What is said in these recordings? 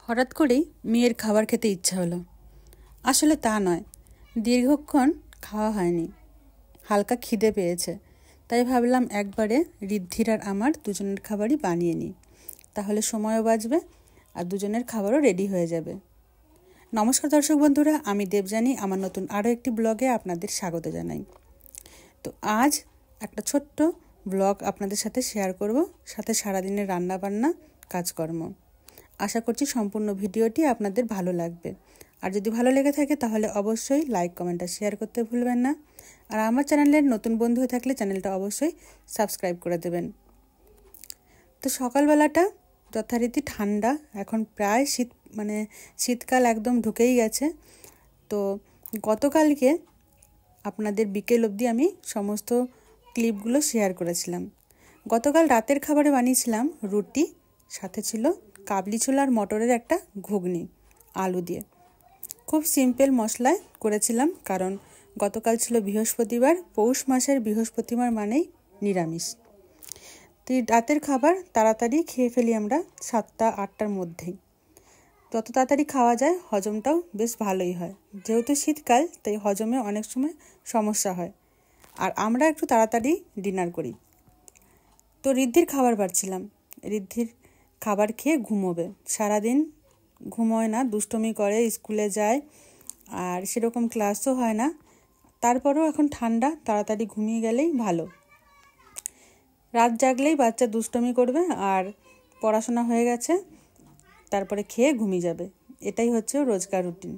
হঠাৎ করেই মেয়ের খাবার খেতে ইচ্ছা হলো। আসলে তা নয়, দীর্ঘক্ষণ খাওয়া হয়নি, হালকা খিদে পেয়েছে। তাই ভাবলাম একবারে ঋদ্ধির আর আমার দুজনের খাবারই বানিয়ে নিই, তাহলে সময়ও বাঁচবে আর দুজনের খাবারও রেডি হয়ে যাবে। নমস্কার দর্শক বন্ধুরা, আমি দেবযানী আমার নতুন আরও একটি ব্লগে আপনাদের স্বাগত জানাই। তো আজ একটা ছোট্ট ব্লগ আপনাদের সাথে শেয়ার করব, সাথে সারাদিনের রান্নাবান্না কাজকর্ম। আশা করছি সম্পূর্ণ ভিডিওটি আপনাদের ভালো লাগবে। আর যদি ভালো লেগে থাকে তাহলে অবশ্যই লাইক, কমেন্ট আর শেয়ার করতে ভুলবেন না। আর আমার চ্যানেলের নতুন বন্ধু হয়ে থাকলে চ্যানেলটা অবশ্যই সাবস্ক্রাইব করে দেবেন। তো সকালবেলাটা যথারীতি ঠান্ডা, এখন প্রায় শীতকাল একদম ঢুকেই গেছে। তো গতকালকে আপনাদের বিকেল অবধি আমি সমস্ত ক্লিপগুলো শেয়ার করেছিলাম। গতকাল রাতের খাবারে বানিয়েছিলাম রুটি, সাথে ছিল কাবলি ছোলা আর মটরের একটা ঘুগনি আলু দিয়ে। খুব সিম্পল মশলায় করেছিলাম, কারণ গতকাল ছিল বৃহস্পতিবার, পৌষ মাসের বৃহস্পতিবার মানেই নিরামিষ। তো রাতের খাবার তাড়াতাড়ি খেয়ে ফেলি আমরা 7টা-8টার মধ্যেই। যত তাড়াতাড়ি খাওয়া যায় হজমটাও বেশ ভালোই হয়। যেহেতু শীতকাল তাই হজমে অনেক সময় সমস্যা হয়, আর আমরা একটু তাড়াতাড়ি ডিনার করি। তো ঋদ্ধির খাবার বাড়ছিলাম। ঋদ্ধির খাবার খেয়ে ঘুমোবে, সারাদিন ঘুমোয় না, দুষ্টুমি করে, স্কুলে যায় আর সেরকম ক্লাসও হয় না। তারপরেও এখন ঠান্ডা, তাড়াতাড়ি ঘুমিয়ে গেলেই ভালো। রাত জাগলেই বাচ্চা দুষ্টুমি করবে আর পড়াশোনা হয়ে গেছে, তারপরে খেয়ে ঘুমিয়ে যাবে। এটাই হচ্ছে রোজকার রুটিন।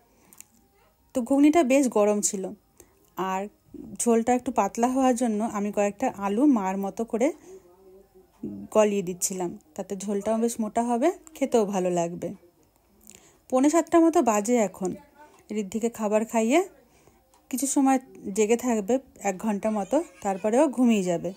তো ঘুগনিটা বেশ গরম ছিল, আর ঝোলটা একটু পাতলা হওয়ার জন্য আমি কয়েকটা আলু মার মতো করে গলিয়ে দিচ্ছিলাম, তাতে ঝোলটাও বেশ মোটা হবে, খেতেও ভালো লাগবে। 6:45 মতো বাজে এখন। ঋদ্ধিকে খাবার খাইয়ে কিছু সময় জেগে থাকবে, 1 ঘন্টা মতো, তারপরেও ঘুমিয়ে যাবে।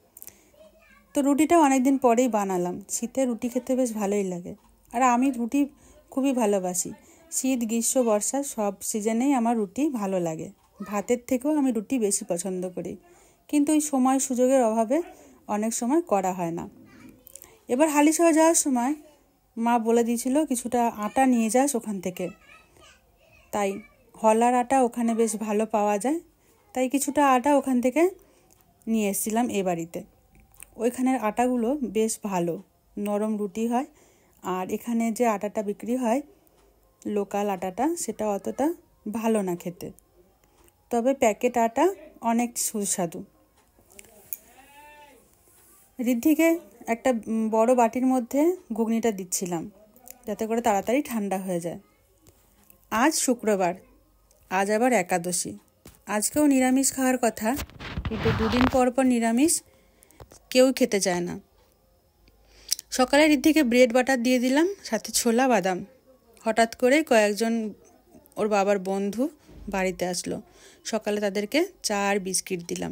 তো রুটিটা অনেকদিন পরেই বানালাম। শীতে রুটি খেতে বেশ ভালোই লাগে, আর আমি রুটি খুবই ভালোবাসি। শীত, গ্রীষ্ম, বর্ষা সব সিজনেই আমার রুটি ভালো লাগে। ভাতের থেকেও আমি রুটি বেশি পছন্দ করি, কিন্তু ওই সময় সুযোগের অভাবে অনেক সময় করা হয় না। এবার হালিশহর যাওয়ার সময় মা বলে দিয়েছিল কিছুটা আটা নিয়ে যাস ওখান থেকে। তাই হলার আটা ওখানে বেশ ভালো পাওয়া যায়, তাই কিছুটা আটা ওখান থেকে নিয়ে এসেছিলাম এ বাড়িতে। ওইখানের আটাগুলো বেশ ভালো, নরম রুটি হয়। আর এখানে যে আটাটা বিক্রি হয় লোকাল আটাটা, সেটা অতটা ভালো না খেতে, তবে প্যাকেট আটা অনেক সুস্বাদু। ঋদ্ধিকে একটা বড় বাটির মধ্যে ঘুগনিটা দিচ্ছিলাম, যাতে করে তাড়াতাড়ি ঠান্ডা হয়ে যায়। আজ শুক্রবার, আজ আবার একাদশী। আজকেও নিরামিষ খাওয়ার কথা, কিন্তু 2 দিন পর পর নিরামিষ কেউ খেতে চায় না। সকালে ঋদ্ধিকে ব্রেড বাটার দিয়ে দিলাম, সাথে ছোলা বাদাম। হঠাৎ করে কয়েকজন ওর বাবার বন্ধু বাড়িতে আসলো, সকালে তাদেরকে চা আর বিস্কিট দিলাম।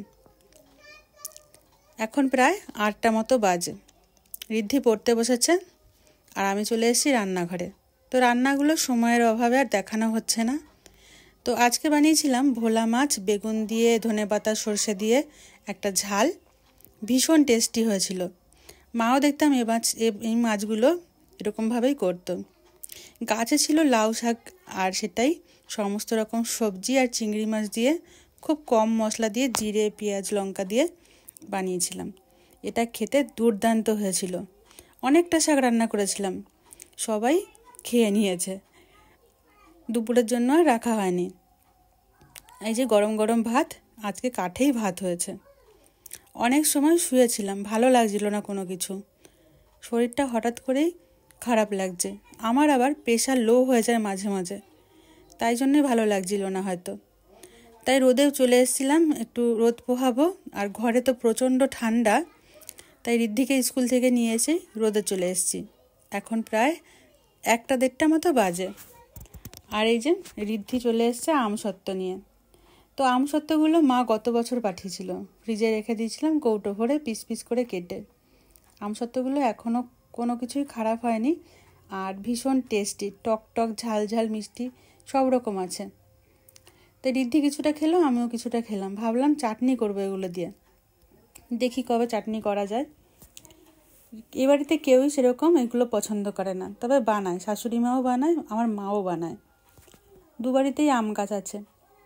এখন প্রায় 8টা মতো বাজে। ঋদ্ধি পড়তে বসেছে আর আমি চলে এসেছি রান্নাঘরে। তো রান্নাগুলো সময়ের অভাবে আর দেখানো হচ্ছে না। তো আজকে বানিয়েছিলাম ভোলা মাছ বেগুন দিয়ে, ধনেপাতা, সর্ষে দিয়ে একটা ঝাল, ভীষণ টেস্টি হয়েছিল। মাও দেখতাম এই মাছগুলো এরকমভাবেই করতো। গাছে ছিল লাউ শাক, আর সেটাই সমস্ত রকম সবজি আর চিংড়ি মাছ দিয়ে খুব কম মশলা দিয়ে, জিরে, পেঁয়াজ, লঙ্কা দিয়ে বানিয়েছিলাম। এটা খেতে দুর্দান্ত হয়েছিল। অনেকটা শাক রান্না করেছিলাম, সবাই খেয়ে নিয়েছে। দুপুরের জন্য আর রাখা হয়নি। এই যে গরম গরম ভাত, আজকে কাঠেই ভাত হয়েছে। অনেক সময় শুয়েছিলাম, ভালো লাগছিল না কোনো কিছু, শরীরটা হঠাৎ করেই খারাপ লাগছে। আমার আবার প্রেশার লো হয়ে যায় মাঝে মাঝে, তাই জন্যই ভালো লাগছিল না হয়তো। তাই রোদেও চলে এসেছিলাম, একটু রোদ পোহাবো। আর ঘরে তো প্রচণ্ড ঠান্ডা, তাই ঋদ্ধিকে স্কুল থেকে নিয়ে এসে রোদে চলে এসেছি। এখন প্রায় 1টা-1:30 মতো বাজে। আর এই যে ঋদ্ধি চলে এসছে আমসত্ত্ব নিয়ে। তো আমসত্ত্বগুলো মা গত বছর পাঠিয়েছিল, ফ্রিজে রেখে দিয়েছিলাম কৌটো ভরে পিস পিস করে কেটে। আমসত্ত্বগুলো এখনও কোনো কিছুই খারাপ হয়নি, আর ভীষণ টেস্টি, টক টক, ঝাল ঝাল, মিষ্টি সব রকম আছে। তো ঋদ্ধি কিছুটা খেলো, আমিও কিছুটা খেলাম। ভাবলাম চাটনি করবো এগুলো দিয়ে, দেখি কবে চাটনি করা যায়। এ বাড়িতে কেউই সেরকম এগুলো পছন্দ করে না, তবে বানায়, শাশুড়ি মাও বানায়, আমার মাও বানায়। দু বাড়িতেই আম গাছ আছে।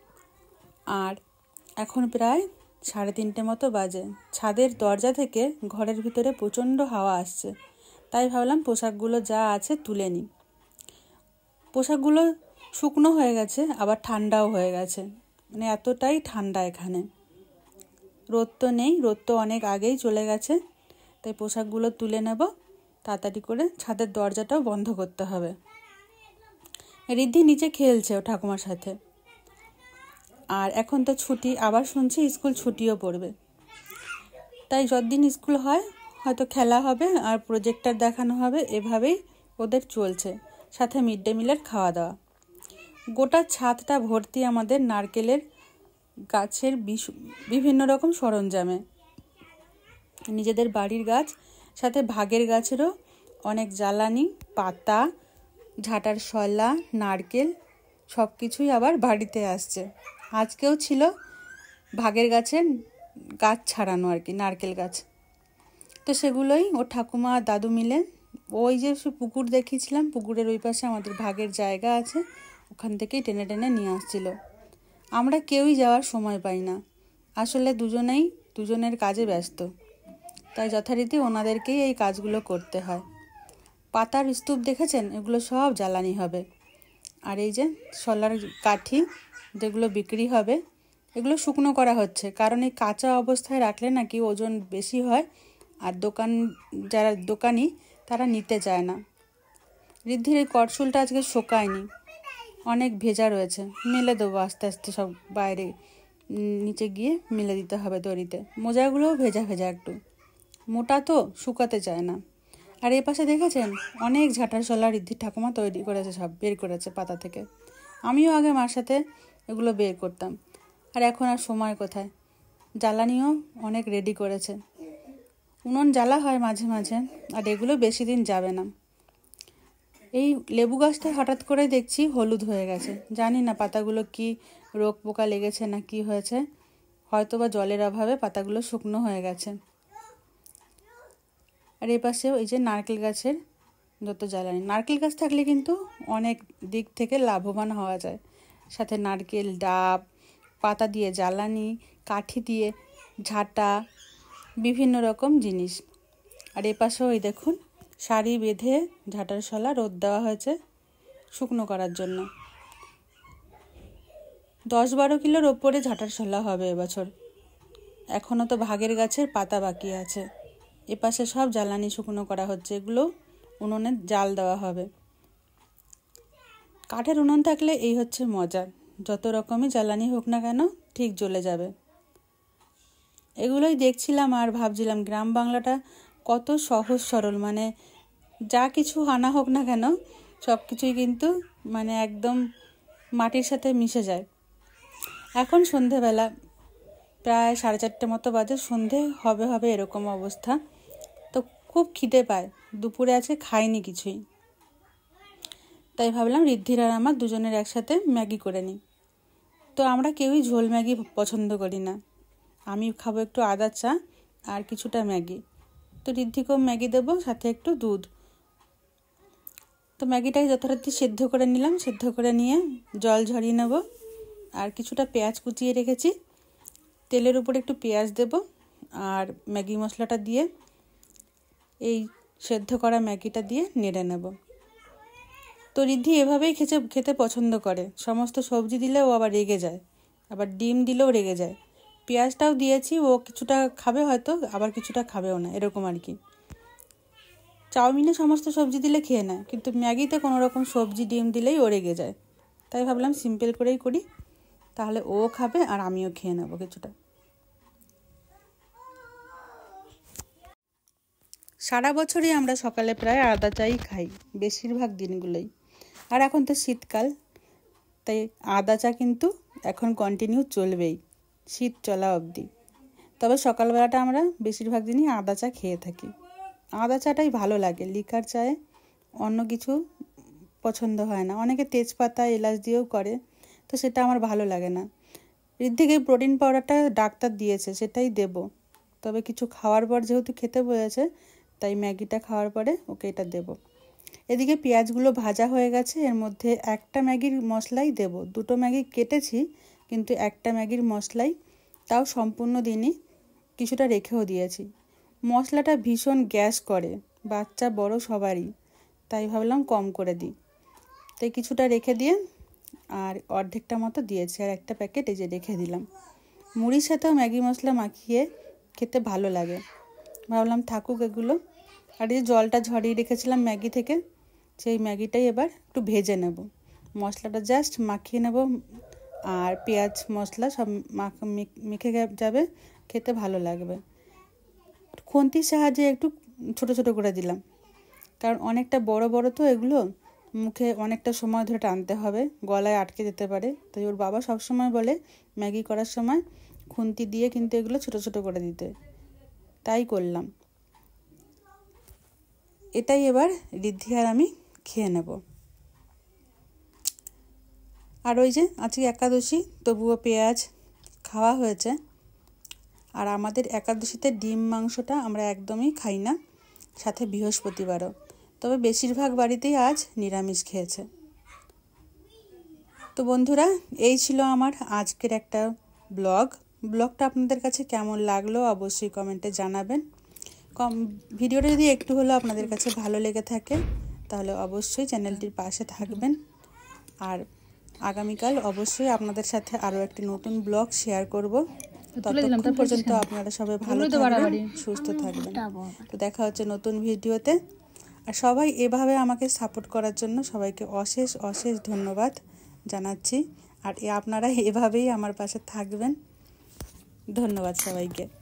আর এখন প্রায় 3:30 মতো বাজে। ছাদের দরজা থেকে ঘরের ভিতরে প্রচণ্ড হাওয়া আসছে, তাই ভাবলাম পোশাকগুলো যা আছে তুলে নিই। পোশাকগুলো শুকনো হয়ে গেছে, আবার ঠান্ডাও হয়ে গেছে, মানে এতটাই ঠান্ডা এখানে। রোদ তো নেই, রোদ তো অনেক আগেই চলে গেছে, তাই পোশাকগুলো তুলে নেব তাড়াতাড়ি করে। ছাদের দরজাটাও বন্ধ করতে হবে। রিদ্ধি নিচে খেলছে ও ঠাকুমার সাথে। আর এখন তো ছুটি, আবার শুনছি স্কুল ছুটিও পড়বে, তাই যতদিন স্কুল হয় হয়তো খেলা হবে আর প্রজেক্টর দেখানো হবে, এভাবেই ওদের চলছে। সাথে মিড ডে মিলের খাওয়া দাওয়া। গোটা ছাদটা ভর্তি আমাদের নারকেলের গাছের বিভিন্ন রকম সরঞ্জামে। নিজেদের বাড়ির গাছ, সাথে ভাগের গাছেরও অনেক জ্বালানি, পাতা, ঝাঁটার শলা, নারকেল সব কিছুই আবার বাড়িতে আসছে। আজকেও ছিল ভাগের গাছের গাছ ছাড়ানো আর কি, নারকেল গাছ। তো সেগুলোই ও ঠাকুমা আর দাদু মিলে, ওই যে পুকুর দেখিয়েছিলাম, পুকুরের ওই পাশে আমাদের ভাগের জায়গা আছে, ওখান থেকেই টেনে টেনে নিয়ে আসছিল। আমরা কেউই যাওয়ার সময় পাই না, আসলে দুজনের কাজে ব্যস্ত, তাই যথারীতি ওনাদেরকেই এই কাজগুলো করতে হয়। পাতার স্তূপ দেখেছেন, এগুলো সব জ্বালানি হবে। আর এই যে শলার কাঠি যেগুলো বিক্রি হবে, এগুলো শুকনো করা হচ্ছে, কারণ এই কাঁচা অবস্থায় রাখলে নাকি ওজন বেশি হয়, আর যারা দোকানি তারা নিতে চায় না। ঋদ্ধির এই কটসুলটা আজকে শোকায়নি, অনেক ভেজা রয়েছে, মেলে দেবো আস্তে আস্তে, সব বাইরে নিচে গিয়ে মেলে দিতে হবে দড়িতে। মোজাগুলোও ভেজা ভেজা, একটু মোটা তো, শুকাতে চায় না। আর এই পাশে দেখেছেন অনেক ঝাঁটার শলা ঋদ্ধির ঠাকুমা তৈরি করেছে, সব বের করেছে পাতা থেকে। আমিও আগে মার সাথে এগুলো বের করতাম, আর এখন আর সময় কোথায়। জ্বালানিও অনেক রেডি করেছে, উনুন জ্বালা হয় মাঝে মাঝে, আর এগুলো বেশি দিন যাবে না। এই লেবু গাছটা হঠাৎ করে দেখছি হলুদ হয়ে গেছে, জানি না পাতাগুলো কি রোগ পোকা লেগেছে না কি হয়েছে, হয়তো বা জলের অভাবে পাতাগুলো শুকনো হয়ে গেছে। আর এই পাশেও এই যে নারকেল গাছের যত জ্বালানি, নারকেল গাছ থাকলে কিন্তু অনেক দিক থেকে লাভবান হওয়া যায়। সাথে নারকেল ডাব, পাতা দিয়ে জ্বালানি, কাঠি দিয়ে ঝাঁটা, বিভিন্ন রকম জিনিস। আর এ পাশেও এই দেখুন সারি বেঁধে ঝাঁটার শলা রোদ দেওয়া হয়েছে শুকনো করার জন্য। 10-12 কিলোর ওপরে ঝাঁটার শলা হবে এবছর। এখনও তো ভাগের গাছের পাতা বাকি আছে। এপাশে সব জ্বালানি শুকনো করা হচ্ছে, এগুলো উনুনে জাল দেওয়া হবে। কাঠের উনুন থাকলে এই হচ্ছে মজা, যত রকমই জ্বালানি হোক না কেন ঠিক জ্বলে যাবে। এগুলোই দেখছিলাম আর ভাবছিলাম গ্রাম বাংলাটা কত সহজ সরল, মানে যা কিছু আনা হোক না কেন সব কিছুই কিন্তু মানে একদম মাটির সাথে মিশে যায়। এখন সন্ধেবেলা প্রায় 4:30 মতো বাজে, সন্ধে হবে এরকম অবস্থা। তো খুব খিদে পায়, দুপুরে আছে খাইনি কিছুই, তাই ভাবলাম ঋদ্ধির আর আমার দুজনের একসাথে ম্যাগি করে নিই। তো আমরা কেউই ঝোল ম্যাগি পছন্দ করি না, আমি খাবো একটু আদা চা আর কিছুটা ম্যাগি। তো ঋদ্ধিকেও ম্যাগি দেবো, সাথে একটু দুধ। তো ম্যাগিটাকে যথারীতি সেদ্ধ করে নিলাম, সেদ্ধ করে নিয়ে জল ঝরিয়ে নেব। আর কিছুটা পেঁয়াজ কুচিয়ে রেখেছি, তেলের উপর একটু পেঁয়াজ দেব, আর ম্যাগি মশলাটা দিয়ে এই সেদ্ধ করা ম্যাগিটা দিয়ে নেড়ে নেব। তো ঋদ্ধি এভাবেই খেতে পছন্দ করে, সমস্ত সবজি দিলেও আবার রেগে যায়, আবার ডিম দিলেও রেগে যায়। পেঁয়াজটাও দিয়েছি, ও কিছুটা খাবে হয়তো, আবার কিছুটা খাবেও না, এরকম আর কি। চাউমিনে সমস্ত সবজি দিলে খেয়ে নেয়, কিন্তু ম্যাগিতে কোনো রকম সবজি ডিম দিলেই ও রেগে যায়। তাই ভাবলাম সিম্পল করেই করি, তাহলে ও খাবে আর আমিও খেয়ে নেবো কিছুটা। সারা বছরই আমরা সকালে প্রায় আদা চাই খাই, বেশিরভাগ দিনগুলোই। আর এখন তো শীতকাল, তাই আদা চা কিন্তু এখন কন্টিনিউ চলবেই, শীত চলা অবধি। তবে সকালবেলাটা আমরা বেশিরভাগ দিনই আদা চা খেয়ে থাকি। আদা চাটাই ভালো লাগে, লিকার চায়ে অন্য কিছু পছন্দ হয় না। অনেকে তেজপাতা এলাচ দিয়েও করে, তো সেটা আমার ভালো লাগে না। ঋদ্ধিকে প্রোটিন পাউডারটা ডাক্তার দিয়েছে, সেটাই দেব। তবে কিছু খাওয়ার পর যেহেতু খেতে বলেছে, তাই ম্যাগিটা খাওয়ার পরে ওকে এটা দেব। এদিকে পেঁয়াজগুলো ভাজা হয়ে গেছে, এর মধ্যে একটা ম্যাগির মশলাই দেব। দুটো ম্যাগি কেটেছি, কিন্তু একটা ম্যাগির মশলাই, তাও সম্পূর্ণ দিনই কিছুটা রেখেও দিয়েছি। মশলাটা ভীষণ গ্যাস করে, বাচ্চা বড় সবারই, তাই ভাবলাম কম করে দিই। তাই কিছুটা রেখে দিয়ে আর অর্ধেকটা মতো দিয়েছি, আর একটা প্যাকেট এই যে রেখে দিলাম। মুড়ির সাথেও ম্যাগি মশলা মাখিয়ে খেতে ভালো লাগে, ভাবলাম থাকুক এগুলো। আর এই জলটা ঝরিয়ে রেখেছিলাম ম্যাগি থেকে, সেই ম্যাগিটাই এবার একটু ভেজে নেব। মশলাটা জাস্ট মাখিয়ে নেব, আর পেঁয়াজ মশলা সব মেখে যাবে, খেতে ভালো লাগবে। খুন্তির সাহায্যে একটু ছোট ছোট করে দিলাম, কারণ অনেকটা বড় বড় তো এগুলো, মুখে অনেকটা সময় ধরে টানতে হবে, গলায় আটকে যেতে পারে। তাই ওর বাবা সবসময় বলে ম্যাগি করার সময় খুন্তি দিয়ে কিন্তু এগুলো ছোট ছোট করে দিতে, তাই করলাম। এটাই এবার ঋদ্ধি আর আমি খেয়ে নেব। আর ওই যে আজকে একাদশী, তবুও পেঁয়াজ খাওয়া হয়েছে। আর আমাদের একাদশীতে ডিম মাংসটা আমরা একদমই খাই না, সাথে বৃহস্পতিবারও। তবে বেশিরভাগ বাড়িতেই আজ নিরামিষ খেয়েছে। তো বন্ধুরা, এই ছিল আমার আজকের একটা ব্লগটা আপনাদের কাছে কেমন লাগলো অবশ্যই কমেন্টে জানাবেন। ভিডিওটা যদি একটু হলেও আপনাদের কাছে ভালো লেগে থাকে তাহলে অবশ্যই চ্যানেলটির পাশে থাকবেন। আর আগামীকাল অবশ্যই আপনাদের সাথে আরও একটি নতুন ব্লগ শেয়ার করব। ততক্ষণ পর্যন্ত আপনারা সবাই ভালো থাকবেন, সুস্থ থাকবেন। তো দেখা হচ্ছে নতুন ভিডিওতে। আর সবাই এভাবে আমাকে সাপোর্ট করার জন্য সবাইকে অশেষ অশেষ ধন্যবাদ জানাচ্ছি। আর আপনারা এভাবেই আমার পাশে থাকবেন। ধন্যবাদ সবাইকে।